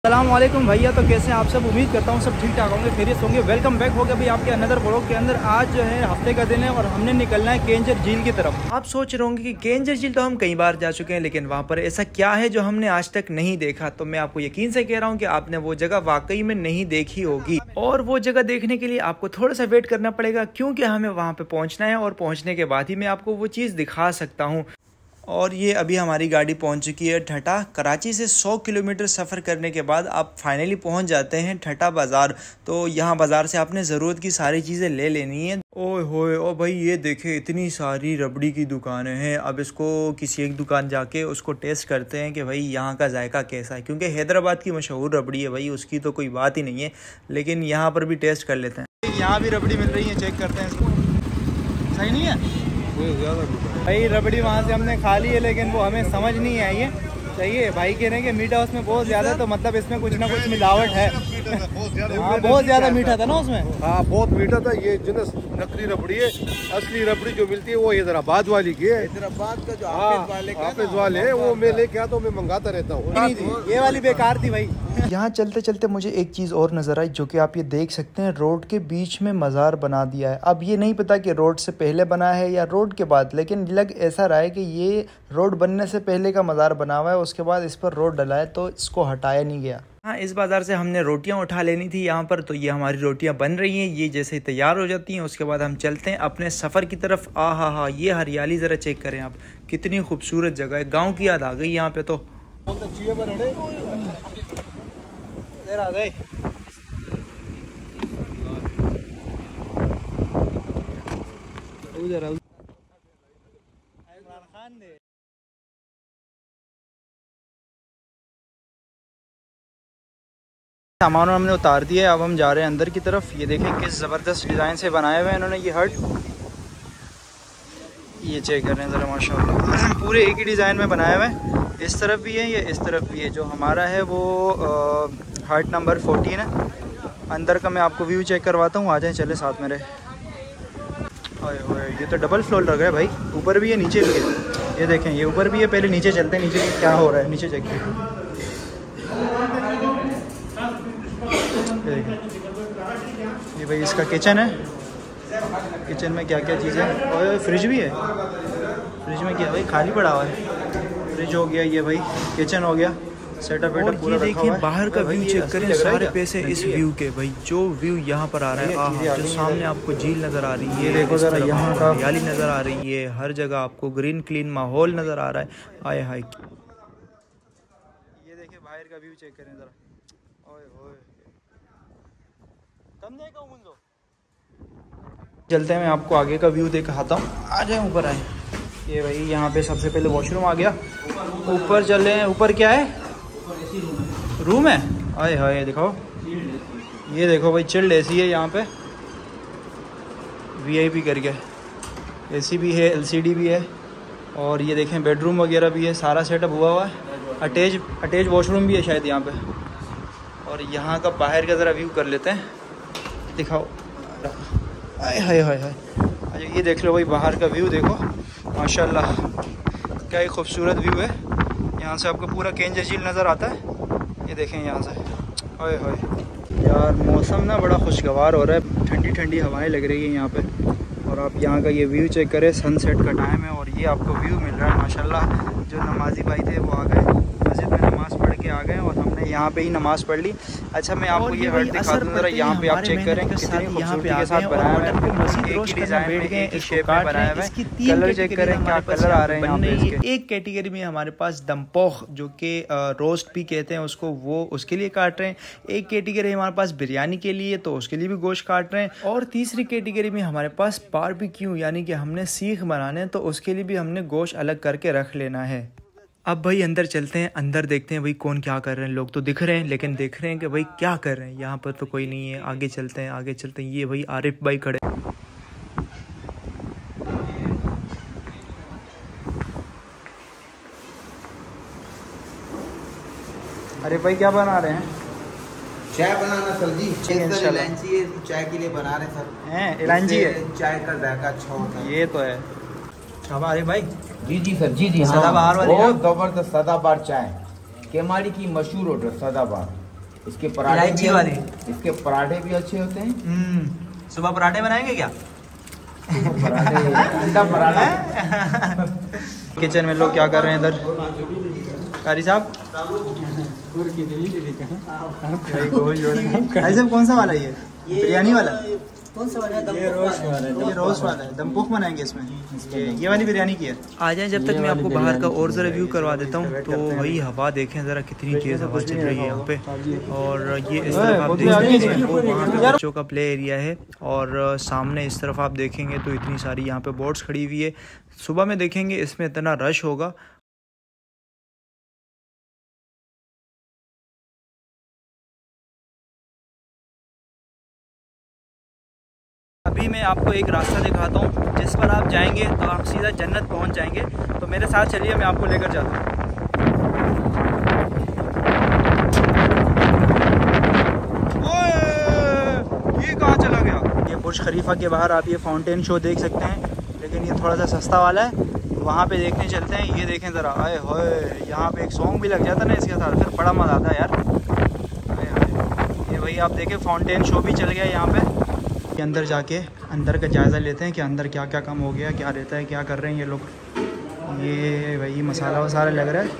अस्सलामुअलैकुम भैया, तो कैसे हैं आप सब। उम्मीद करता हूँ सब ठीक ठाक होंगे, खैरियत होंगे। वेलकम बैक हो गया भाई आपके अनदर ब्लॉग के अंदर। आज जो है हफ्ते का दिन है और हमने निकलना है केंजर झील की तरफ। आप सोच रहे होंगे कि केंजर झील तो हम कई बार जा चुके हैं, लेकिन वहाँ पर ऐसा क्या है जो हमने आज तक नहीं देखा। तो मैं आपको यकीन से कह रहा हूँ कि आपने वो जगह वाकई में नहीं देखी होगी, और वो जगह देखने के लिए आपको थोड़ा सा वेट करना पड़ेगा, क्योंकि हमें वहाँ पे पहुँचना है और पहुँचने के बाद ही मैं आपको वो चीज़ दिखा सकता हूँ। और ये अभी हमारी गाड़ी पहुंच चुकी है ठटा। कराची से 100 किलोमीटर सफ़र करने के बाद आप फाइनली पहुंच जाते हैं ठटा बाज़ार। तो यहाँ बाज़ार से आपने ज़रूरत की सारी चीज़ें ले लेनी है। ओए होए ओ भाई, ये देखे इतनी सारी रबड़ी की दुकानें हैं। अब इसको किसी एक दुकान जाके उसको टेस्ट करते हैं कि भाई यहाँ का जायका कैसा है, क्योंकि हैदराबाद की मशहूर रबड़ी है भाई, उसकी तो कोई बात ही नहीं है। लेकिन यहाँ पर भी टेस्ट कर लेते हैं। यहाँ भी रबड़ी मिल रही है, चेक करते हैं इसको। सही नहीं है भाई, रबड़ी वहाँ से हमने खा ली है, लेकिन वो हमें समझ नहीं आई है। चाहिए भाई कह रहे हैं कि मीठा उसमें बहुत ज़्यादा, तो मतलब इसमें कुछ ना कुछ मिलावट है। हाँ, बहुत ज़्यादा मीठा था ना उसमें। हाँ, बहुत मीठा था। ये जिनस नकली रबड़ी है। असली रबड़ी जो मिलती है वो हैदराबाद वाली की है। हैदराबाद का जो हाफिज वाले है, वो मैं लेके आता हूँ, मैं मंगाता रहता हूँ। ये वाली बेकार थी भाई। यहाँ चलते चलते मुझे एक चीज़ और नज़र आई, जो कि आप ये देख सकते हैं, रोड के बीच में मज़ार बना दिया है। अब ये नहीं पता कि रोड से पहले बना है या रोड के बाद, लेकिन लग ऐसा रहा है कि ये रोड बनने से पहले का मज़ार बना हुआ है, उसके बाद इस पर रोड डला है, तो इसको हटाया नहीं गया। हाँ, इस बाज़ार से हमने रोटियां उठा लेनी थी यहाँ पर। तो ये हमारी रोटियां बन रही हैं, ये जैसे तैयार हो जाती हैं उसके बाद हम चलते हैं अपने सफ़र की तरफ। हा, ये हरियाली ज़रा चेक करें आप, कितनी खूबसूरत जगह है। गाँव की याद आ गई यहाँ पे। तो सामान हमने उतार दिया है, अब हम जा रहे हैं अंदर की तरफ। ये देखें किस ज़बरदस्त डिज़ाइन से बनाए हुए हैं इन्होंने ये हट। ये चेक कर रहे हैं ज़रा, माशाल्लाह पूरे एक ही डिज़ाइन में बनाए हुए हैं। इस तरफ भी है, ये इस तरफ भी है। जो हमारा है वो हट नंबर 14 है। अंदर का मैं आपको व्यू चेक करवाता हूँ, आ जाएँ चले साथ मेरे। ओए ये तो डबल फ्लोर लग रहा है भाई, ऊपर भी है नीचे भी है। ये देखें, ये ऊपर भी है। पहले नीचे चलते हैं, नीचे क्या हो रहा है नीचे चेक करें। ये भाई इसका किचन है। किचन में क्या क्या चीज़ें हैं, और फ्रिज भी है। फ्रिज में क्या भाई, खाली पड़ा हुआ है। फ्रिज हो गया, ये भाई किचन हो गया, सेटअप वेटअप पूरा रखा हुआ है। बाहर का व्यू चेक करें, सारे पैसे इस व्यू के भाई। जो व्यू यहाँ पर आ रहा है, आहा, जो सामने आपको झील नज़र आ रही है, ये देखो ज़रा, यहाँ का हरियाली नज़र आ रही है, हर जगह आपको ग्रीन क्लीन माहौल नज़र आ रहा है। आए हाय, ये देखिए बाहर का व्यू चेक करें ज़रा। चलते हैं, मैं आपको आगे का व्यू दिखाता हूँ। आ जाए ऊपर आए। ये भाई यहाँ पे सबसे पहले वॉशरूम आ गया। ऊपर चले हैं, ऊपर क्या है, रूम है। आए हाय दिखाओ, ये देखो भाई, चिल्ड एसी है यहाँ पे, VIP करके। एसी भी है, LCD भी है, और ये देखें बेडरूम वगैरह भी है, सारा सेटअप हुआ हुआ है। अटैच वॉशरूम भी है शायद यहाँ पे। और यहाँ का बाहर का ज़रा व्यू कर लेते हैं, दिखाओ। हाय हाय हाय हाय, अच्छा ये देख लो भाई, बाहर का व्यू देखो, माशाल्लाह क्या ही खूबसूरत व्यू है। यहाँ से आपको पूरा केंजर झील नज़र आता है। ये देखें यहाँ से, हाय हाय यार, मौसम ना बड़ा खुशगवार हो रहा है, ठंडी ठंडी हवाएं लग रही है यहाँ पे। और आप यहाँ का ये व्यू चेक करें, सनसेट का टाइम है और ये आपको व्यू मिल रहा है। माशाल्लाह जो नमाजी भाई थे वो आ गए, मस्जिद में नमाज़ पढ़ के आ गए, और हमने यहाँ पे ही नमाज़ पढ़ ली। अच्छा मैं आपको ये हट दिखा दूँ ज़रा, यहाँ पे आप चेक करें कितनी खूबसूरती के साथ बनाया हुआ है। एक ही डिज़ाइन में, एक ही शेप में बनाया हुआ है। कलर चेक करें, क्या कलर आ रहे हैं यहाँ पे इसके। एक कैटेगरी में हमारे पास दमपोख, जो कि रोस्ट भी कहते हैं उसको, वो उसके लिए काट रहे हैं। एक कैटेगरी हमारे पास बिरयानी के लिए, तो उसके लिए भी गोश्त काट रहे हैं। और तीसरी कैटेगरी में हमारे पास बारबेक्यू, यानी कि हमने सीख बनाने हैं, तो उसके लिए भी हमने गोश्त अलग करके रख लेना है। अब भाई अंदर चलते हैं, अंदर देखते हैं भाई कौन क्या कर रहे हैं। लोग तो दिख रहे हैं, लेकिन देख रहे हैं कि भाई क्या कर रहे हैं। यहाँ पर तो कोई नहीं है। आगे चलते हैं, आगे चलते हैं। ये भाई आरिफ भाई खड़े। अरे भाई क्या बना रहे हैं? चाय बनाना सर जी। इलायची है, चाय के लिए बना रहे सर। हैं इलायची है, चाय का जायका अच्छा होता है। ये तो है। अरे भाई जी सर, जी हाँ, सदाबहार वाली, बहुत जबरदस्त सदाबहार चाय, केमाड़ी की मशहूर ऑर्डर सदाबहार। इसके इलायची वाली। इसके पराठे भी अच्छे होते हैं। सुबह पराठे बनाएंगे क्या? पराठे, अंडा पराठा। किचन में लोग क्या कर रहे हैं इधर? कारी साहब भाई कौन सा वाला ये बिरयानी वाला? कौन सा वाला? ये रोस्ट वाला है। दमपुख बनाएंगे इसमें। ये वाली बिरयानी की है। आ जाए जब तक मैं आपको बाहर का और ज़रा व्यू करवा देता हूँ। तो वही हवा देखें ज़रा कितनी तेज़ हवा चल रही है यहाँ पे। और ये इस तरफ आप देखेंगे वो वहाँ पे बच्चों का प्ले एरिया है। और सामने इस तरफ आप देखेंगे तो इतनी सारी यहाँ पे बोट्स खड़ी हुई है। सुबह में देखेंगे इसमें इतना रश होगा। अभी मैं आपको एक रास्ता दिखाता हूँ जिस पर आप जाएंगे तो आप सीधा जन्नत पहुँच जाएंगे। तो मेरे साथ चलिए, मैं आपको लेकर जाता हूँ। ये कहाँ चला गया? ये बुर्ज खलीफा के बाहर आप ये फाउंटेन शो देख सकते हैं, लेकिन ये थोड़ा सा सस्ता वाला है। वहाँ पे देखने चलते हैं। ये देखें ज़रा, आए होए, यहाँ पे एक सॉन्ग भी लग जाता ना इसके साथ, फिर बड़ा मज़ा आता है यार। आए होए, ये वही आप देखें फाउंटेन शो भी चल गया यहाँ पे। अंदर जाके अंदर का जायज़ा लेते हैं कि अंदर क्या क्या कम हो गया, क्या रहता है, क्या कर रहे हैं ये लोग। ये वही मसाला वसाला लग रहा है।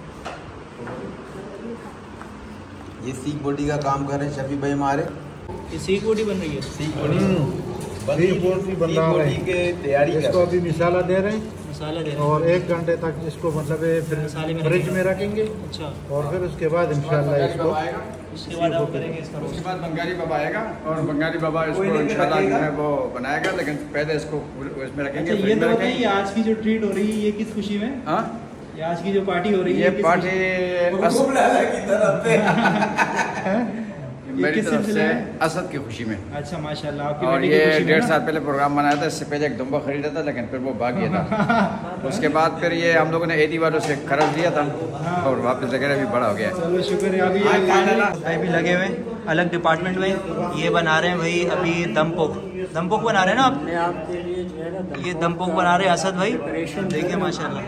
ये सीख बोटी का काम कर रहे हैं शफी भाई हमारे। ये सीख बोटी बन रही है। सीख बोटी बन रहा है के तैयारी इसको अभी मिसाला दे रहे हैं। मसाला दे और 1 घंटे तक इसको मतलब फिर फ्रिज में रखेंगे। अच्छा। और फिर उसके बाद इंशाल्लाह इसको उसके बाद आप करेंगे इसका रोस्ट। उसके बाद बंगाली बाबा आएगा और बंगाली बाबा इसको इंशाल्लाह जो है वो बनाएगा, लेकिन पहले इसको इसमें रखेंगे। अच्छा, ये तो बताइए आज की जो ट्रीट हो रही है ये किस खुशी में? हाँ, ये आज की जो पार्टी हो रही है ये पार्टी मेरी तरफ से असद की खुशी में। अच्छा माशाल्लाह, आपकी और बेटी की ये खुशी में 1.5 ना? साल पहले प्रोग्राम बनाया था। इससे पहले एक दुम्बा खरीदा था, लेकिन फिर वो भाग गया था। उसके बाद फिर ये हम लोगों ने एदी वालों से खर्च लिया था और वापस वगैरह भी बड़ा हो गया। चलो शुक्र है। अभी भी लगे हुए अलग डिपार्टमेंट में। ये बना रहे हैं भाई अभी दमपुख बना रहे हैं ना आप? आपके लिए जो है ना ये दमपुख बना रहे हैं असद भाई, देखिए माशाल्लाह।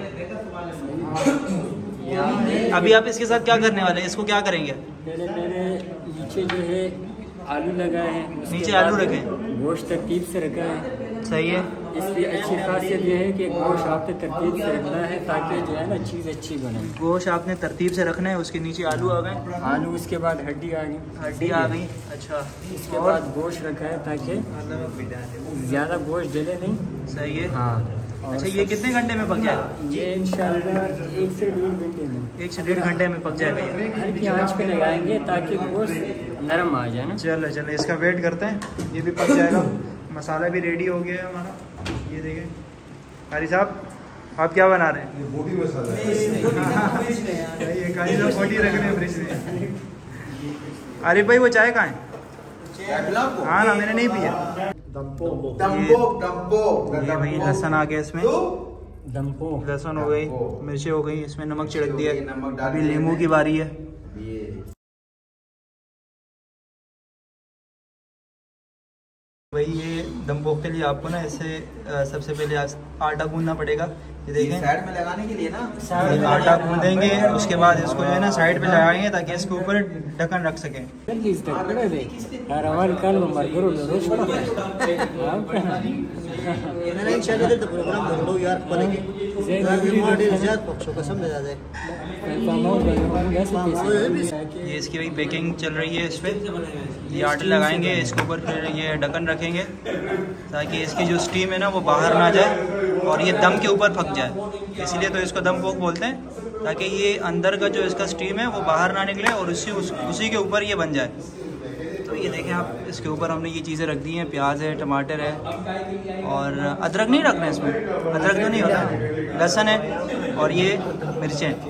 अभी आप इसके साथ क्या करने वाले हैं? इसको क्या करेंगे? मेरे नीचे जो है आलू लगाए हैं। उसके नीचे बाद आलू रखे? गोश्त तरतीब से रखा है। सही है। इसकी अच्छी खासियत यह है कि गोश्त आपने तरतीब से रखना है ताकि जो है ना चीज़ अच्छी बने। गोश्त आपने तरतीब से रखना है। उसके नीचे आलू आ गए। आलू, उसके बाद हड्डी आ गई। हड्डी आ गई। अच्छा। इसके बाद गोश्त रखा है ताकि ज़्यादा गोश्त जले नहीं। सही है। हाँ। अच्छा, ये कितने घंटे में पक जाएगा? ये इंशाल्लाह 1 से 1.5 घंटे में। 1 से 1.5 घंटे में पक जाएगा ये। हल्की आंच पे लगाएंगे ताकि गोश्त नरम आ जाए ना। चलो इसका वेट करते हैं। ये भी पक जाएगा। मसाला भी रेडी हो गया है हमारा। ये देखें कारी साहब, आप क्या बना रहे हैं? ये बोटी मसाला ये कारी साहब बोटी रख रहे हैं फ्रिज में। आरिफ भाई वो चाय कहाँ है? हाँ ना, मैंने नहीं पिया। ये भाई लहसुन आ गया इसमें। लहसुन हो गई, मिर्ची हो गई, इसमें नमक छिड़क दिया। अभी नींबू की बारी है। भाई ये दमपोख के लिए आपको ना ऐसे सबसे पहले आटा गूंदना पड़ेगा। ये देखें साइड में लगाने के लिए ना, ये आटा गूंदेंगे, उसके बाद इसको जो है ना साइड पे लगाएंगे ताकि इसके ऊपर ढक्कन रख सकें। ये इसकी भाई बेकिंग चल रही है। इस पर ये आटा लगाएंगे, इसके ऊपर फिर ये ढक्कन रखेंगे ताकि इसकी जो स्टीम है ना वो बाहर ना जाए और ये दम के ऊपर पक जाए। इसीलिए तो इसको दम पोक बोलते हैं, ताकि ये अंदर का जो इसका स्टीम है वो बाहर ना निकले और उसी के ऊपर ये बन जाए। तो ये देखें आप, इसके ऊपर हमने ये चीज़ें रख दी हैं। प्याज है, टमाटर है और अदरक नहीं रखना है इसमें। अदरक तो नहीं होता, लहसुन है और ये मिर्चें।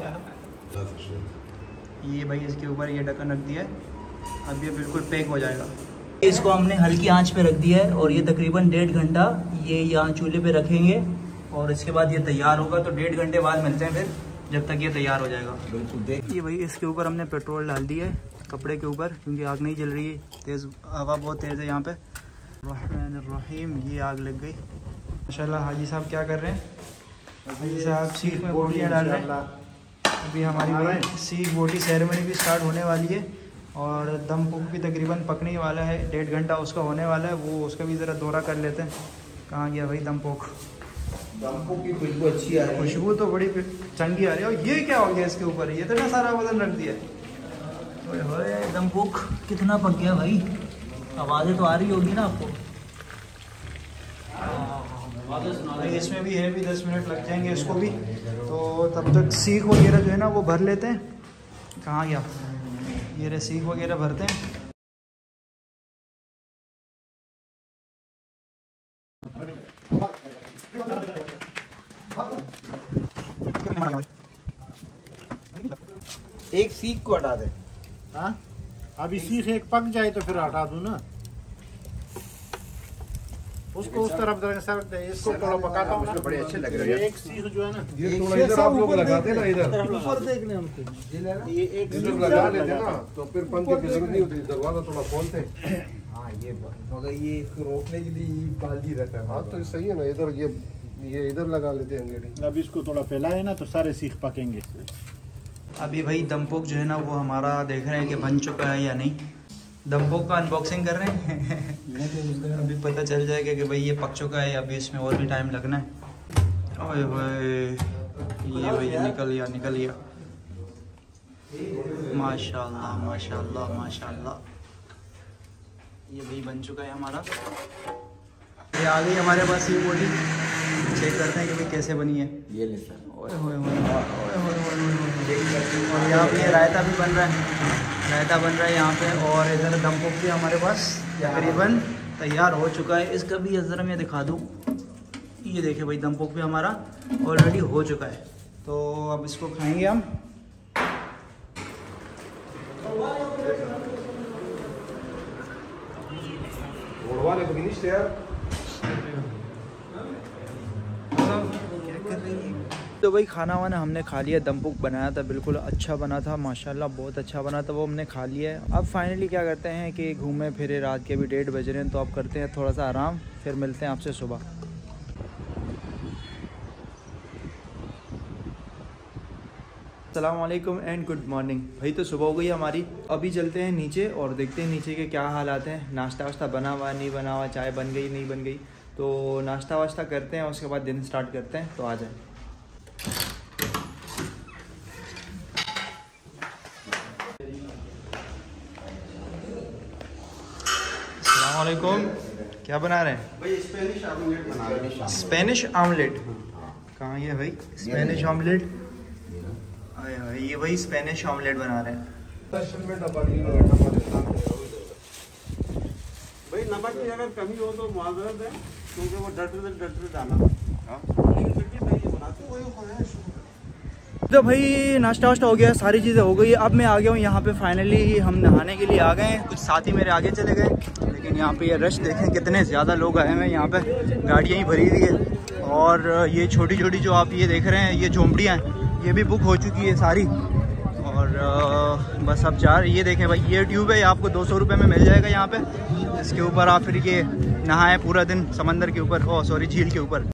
ये भाई इसके ऊपर ये ढक्कन रख दिया है। अब ये बिल्कुल पैक हो जाएगा। इसको हमने हल्की आंच पे रख दिया है और ये तकरीबन 1.5 घंटा ये यहाँ चूल्हे पे रखेंगे और इसके बाद ये तैयार होगा। तो 1.5 घंटे बाद मिलते हैं फिर, जब तक ये तैयार हो जाएगा। ये भाई इसके ऊपर हमने पेट्रोल डाल दिया है कपड़े के ऊपर, क्योंकि आग नहीं जल रही है। तेज़ हवा बहुत तेज़ है यहाँ पे। रहमानिर्रहीम, ये आग लग गई। माशाल्लाह हाजी साहब क्या कर रहे हैं? हाजी साहब सीख में बोटियाँ डाल रहे हैं। अभी हमारी भाई सीख बोटी सेरेमनी भी स्टार्ट होने वाली है और दमपुक भी तकरीबन पकने ही वाला है, 1.5 घंटा उसका होने वाला है। वो उसका भी ज़रा दौरा कर लेते हैं। कहाँ गया भाई दमपुक? दमपुक की खुशबू अच्छी आ रही है। खुशबू तो बड़ी चंगी आ रही है। और ये क्या हो गया इसके ऊपर? ये तो ना सारा वजन रख दिया। ओए दमपुक कितना पक गया भाई? आवाज़ें तो आ रही होगी ना आपको? भाई इसमें भी है, भी 10 मिनट लग जाएंगे इसको भी। तो तब तक सीख वगैरह जो है ना वो भर लेते हैं। कहाँ गया? ये रहे सीख वगैरह भरते हैं। एक सीख को हटा दे। हाँ, अभी सीख एक पक जाए तो फिर हटा दूं ना। उसको उस तरफ सर इसको थोड़ा पकाता हूँ ना। बड़े अच्छे लग रहे हैं। एक सीख जो है ना, ये थोड़ा इधर आप लोग लगाते हैं ना, इधर ऊपर देख लें हमको। ये एक इधर लगा लेते हैं ना, तो फिर पंखे की जरूरत नहीं होती। दरवाजा थोड़ा खोलते हैं। हाँ ये मगर ये इसको रोकने के लिए बाल्टी रहता है। हाँ तो सही है ना, इधर ये इधर लगा लेते हैं अंगेड़ी। अब इसको थोड़ा फैलाए ना तो सारे सीख पकेंगे। अभी भाई दमपुक जो है ना वो हमारा देख रहे हैं कि बन चुका है या नहीं। दमपुक का अनबॉक्सिंग कर रहे हैं। अभी पता चल जाएगा कि भाई ये पक चुका है, अभी इसमें और भी टाइम लगना है। ओए होए, ये भाई निकल गया। माशाल्लाह माशाल्लाह माशाल्लाह। ये भाई बन चुका है हमारा। ये आ गई हमारे पास ये बोटी। चेक करते हैं कि भाई कैसे बनी है। ये ले सर। ओए होए और यहाँ पे रायता भी बन रहा है यहाँ पे। और इधर दमपुक भी हमारे पास तकरीबन तैयार हो चुका है। इसका भी ज़रा मैं दिखा दूँ। ये देखिए भाई दमपुक भी हमारा ऑलरेडी हो चुका है। तो अब इसको खाएंगे हम। तो भाई खाना वाना हमने खा लिया। दमपुक बनाया था, बिल्कुल अच्छा बना था माशाल्लाह, बहुत अच्छा बना था। वो हमने खा लिया है। अब फाइनली क्या करते हैं कि घूमे फिरे, रात के भी 1:30 बज रहे हैं, तो अब करते हैं थोड़ा सा आराम, फिर मिलते हैं आपसे सुबह। अस्सलाम वालेकुम एंड गुड मॉर्निंग। भाई तो सुबह हो गई हमारी। अभी चलते हैं नीचे और देखते हैं नीचे के क्या हालात हैं। नाश्ता वाश्ता बना हुआ नहीं बना हुआ, चाय बन गई नहीं बन गई, तो नाश्ता वाश्ता करते हैं, उसके बाद दिन स्टार्ट करते हैं। तो आ जाए। अस्सलाम वालेकुम। क्या बना रहे हैं भाई? स्पेनिश ऑमलेट बना रहे हैं। Spanish omelette. कहाँ ये भाई स्पेनिश ऑमलेट? ये भाई स्पेनिश ऑमलेट बना रहे हैं। भाई नमक की अगर कमी हो तो माजरत है, क्योंकि वो डटर डाला। तो भाई नाश्ता वाश्ता हो गया, सारी चीज़ें हो गई। अब मैं आ गया हूँ यहाँ पे। फाइनली हम नहाने के लिए आ गए हैं। कुछ साथी मेरे आगे चले गए, लेकिन यहाँ पे ये रश देखें कितने ज़्यादा लोग आए हैं। यहाँ पे गाड़ियाँ ही भरी हुई है। और ये छोटी छोटी जो आप ये देख रहे हैं, ये झोंपड़ियाँ हैं, ये भी बुक हो चुकी है सारी। और बस अब ये देखें भाई, ये ट्यूब है, ये आपको 200 रुपये में मिल जाएगा यहाँ पे। इसके ऊपर आप फिर ये नहाएं पूरा दिन समंदर के ऊपर, सॉरी झील के ऊपर।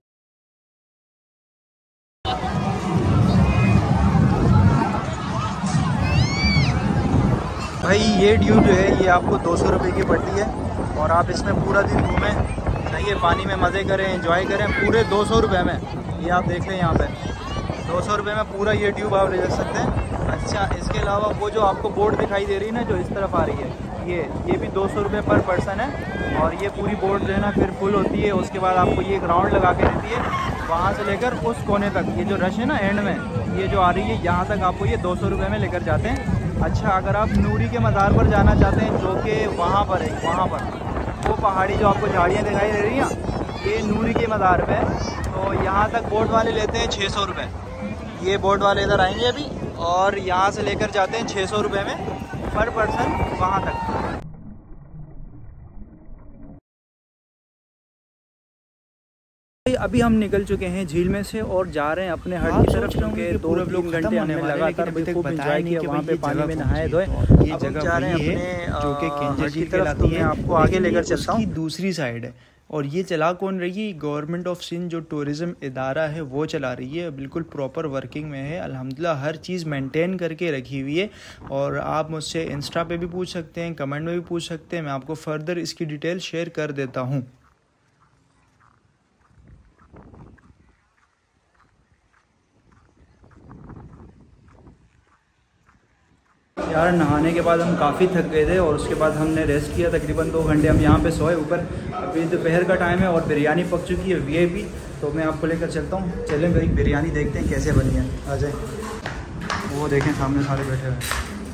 भाई ये ट्यूब जो है ये आपको 200 रुपये की पड़ती है, और आप इसमें पूरा दिन घूमें, जाइए पानी में मज़े करें, एंजॉय करें, पूरे 200 रुपये में। ये आप देख लें यहाँ पे 200 रुपये में पूरा ये ट्यूब आप ले जा सकते हैं। अच्छा, इसके अलावा वो जो आपको बोट दिखाई दे रही है ना, जो इस तरफ आ रही है, ये भी 200 रुपये पर पर्सन है। और ये पूरी बोट जो है ना फिर फुल होती है। उसके बाद आपको ये एक राउंड लगा के देती है, वहाँ से लेकर उस कोने तक। ये जो रश है ना एंड में, ये जो आ रही है यहाँ तक, आपको ये 200 रुपये में लेकर जाते हैं। अच्छा, अगर आप नूरी के मज़ार पर जाना चाहते हैं, जो कि वहाँ पर है, वहाँ पर वो पहाड़ी जो आपको झाड़ियाँ दिखाई दे रही हैं, ये नूरी के मज़ार पे है। तो यहाँ तक बोट वाले लेते हैं 600 रुपये। ये बोट वाले इधर आएंगे अभी, और यहाँ से लेकर जाते हैं 600 रुपये में पर पर्सन वहाँ तक। अभी हम निकल चुके हैं झील में से और जा रहे हैं अपने हट की तरफ, क्योंकि 2-3 घंटे हमने लगातार खूब एंजॉय किया वहाँ पे, पानी में नहाए धोए। ये जगह जा रहे हैं अपने जो कि केंजर झील कहलाती है, आपको आगे लेकर चलता हूँ। दूसरी साइड है और ये चला कौन रही है? गवर्नमेंट ऑफ सिंध जो टूरिज़्म इदारा है वो चला रही है, बिल्कुल प्रॉपर वर्किंग में है अल्हम्दुलिल्लाह, हर चीज़ मेंटेन करके रखी हुई है। और आप मुझसे इंस्टा पे भी पूछ सकते हैं, कमेंट में भी पूछ सकते हैं, मैं आपको फर्दर इसकी डिटेल शेयर कर देता हूँ। यार नहाने के बाद हम काफ़ी थक गए थे और उसके बाद हमने रेस्ट किया, तकरीबन 2 घंटे हम यहाँ पे सोए ऊपर। अभी दोपहर का टाइम है और बिरयानी पक चुकी है VIP, तो मैं आपको लेकर चलता हूँ। चलें भाई बिरयानी देखते हैं कैसे बनी है, आ जाए। वो देखें सामने सारे बैठे हुए।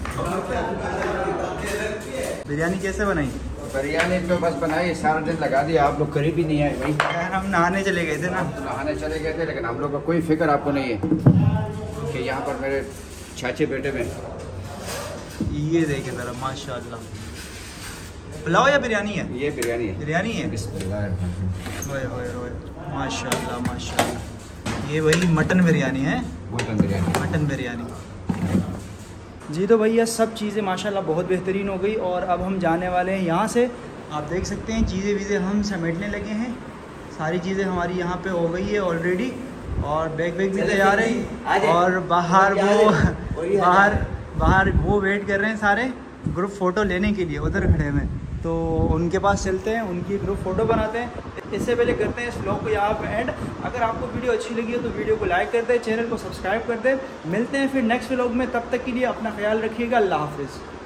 बिरयानी कैसे बनाई? बिरयानी तो बस बनाई, सारा दिन लगा दिया, आप लोग करीब ही नहीं आए भाई। यार हम नहाने चले गए थे ना। नहाने चले गए थे, लेकिन हम लोग का कोई फिक्र आपको नहीं है कि यहाँ पर मेरे चाचे बेटे में। ये देखे ज़रा माशाल्लाह, पुलाव या बिरयानी है? ये बिरयानी है। बिरयानी है। बिस्मिल्लाह। ओए ओए ओए माशाल्लाह माशाल्लाह, ये वही मटन बिरयानी है। मटन बिरयानी जी। तो भैया सब चीज़ें माशाल्लाह बहुत बेहतरीन हो गई और अब हम जाने वाले हैं यहाँ से। आप देख सकते हैं चीज़ें वीज़ें हम समेटने लगे हैं, सारी चीज़ें हमारी यहाँ पे हो गई है ऑलरेडी और बैग भी तैयार है। और बाहर वो वेट कर रहे हैं सारे ग्रुप फ़ोटो लेने के लिए, उधर खड़े हैं, तो उनके पास चलते हैं, उनकी ग्रुप फ़ोटो बनाते हैं। इससे पहले करते हैं इस व्लॉग को यहाँ पे एंड। अगर आपको वीडियो अच्छी लगी हो तो वीडियो को लाइक कर दें, चैनल को सब्सक्राइब कर दें। मिलते हैं फिर नेक्स्ट व्लॉग में, तब तक के लिए अपना ख्याल रखिएगा। अल्लाह हाफिज़।